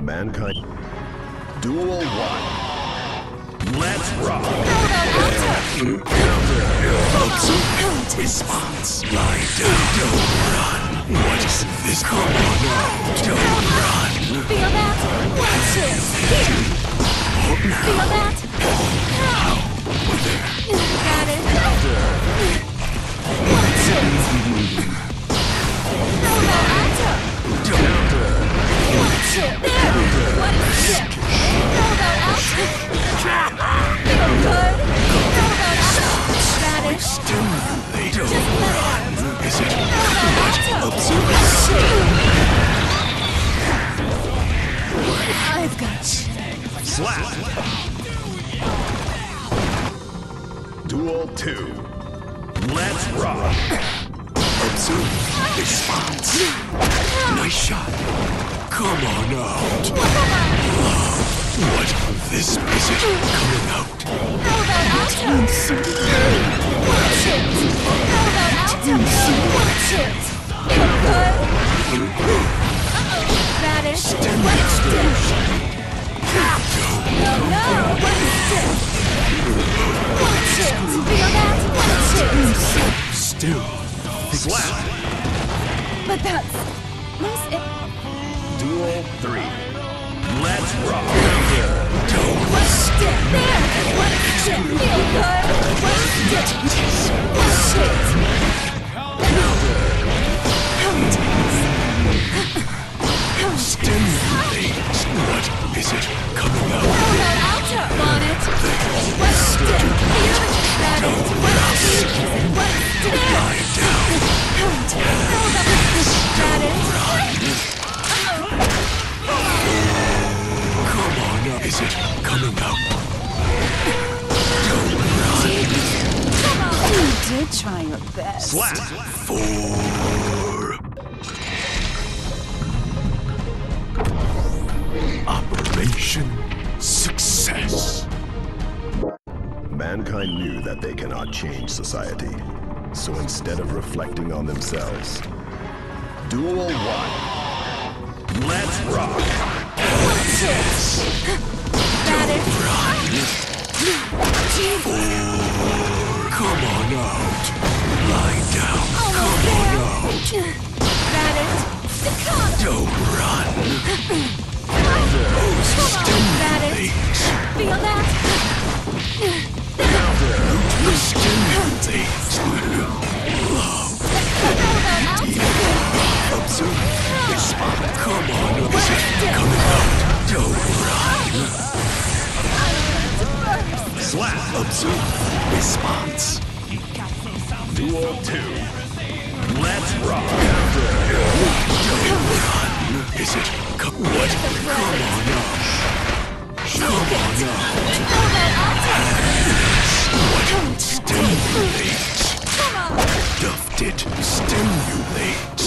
Mankind. Duel 1. Let's rock. Response. Lie down. Don't run. What is this? Come on now. Don't run. Feel that? Watch it. Here. Feel that? How? Over there. Got it. Watch it. Throw that onto. Watch it. There. What is it? Throw that onto. Feel good. Throw that onto. Got it. Stimulate. Don't Just let it run. out. Is it? Throw that onto. Observe. Watch it. I've got you. Slap. Duel 2. Let's rock. Observe. Response. Nice shot. Come on out. What? This is it coming out. Throw that onto. Watch it. Throw that onto. Watch it. Feel good. That is. What is this? No, what is this? Watch it. Feel that? Watch it. Still. Slap. But that's... Duel 3. Let's rock. Watch it. There. Watch it. Feel good. Watch it. Watch it. Stimulate. What is it coming out? Throw that alto. Want it? Watch it. Feel it. That is. Watch it. Watch it. Lie down. Throw that. That is. Come on up. Is it coming out? Don't run. Come on. You did try your best. Slap. 4. Operation success. Mankind knew that they cannot change society. So instead of reflecting on themselves, Duel 1. Let's rock. Watch it. That is. Come on out. Lie down. Almost Come on there. out. That is. Come. Don't run. Come on. That is. Feel that? Stimulate. Love. Observe. Respond. Come on. Is it coming out? Don't run. Slap. Observe. Response. Duel 2. Let's rock. Don't run. Is it? What? Come on out. Come on out. What? Stimulate. Duffed it. Stimulate.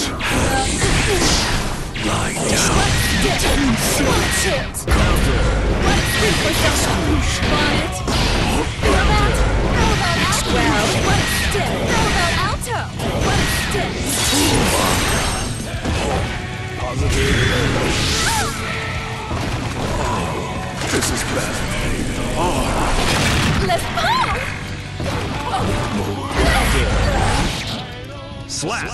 Lie down. Watch it. What's repossession? Want it? Feel that? Throw that alto. Well, what's it? Throw that alto. What's it? This is bad. Let's go! Slap.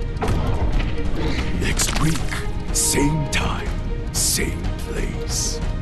Next week, same time, same place.